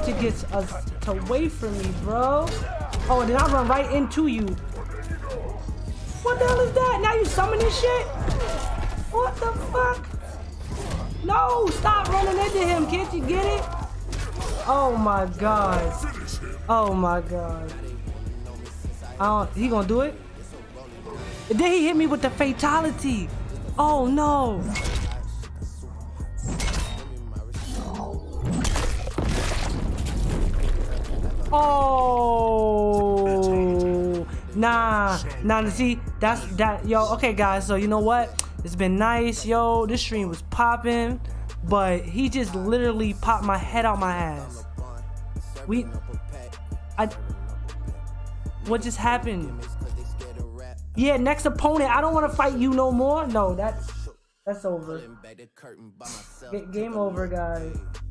to get us away from me, bro. Oh, and then I run right into you. What the hell is that? Now you summon this shit? What the fuck? No, stop running into him. Can't you get it? Oh my god. Oh my god. He gonna do it? And then he hit me with the fatality. Oh no. Oh, nah, see, that's that, yo. Okay, guys, so you know what? It's been nice, yo. This stream was popping, but he just literally popped my head out my ass. What just happened? Yeah, next opponent. I don't want to fight you no more. No, that's over. Game over, guys.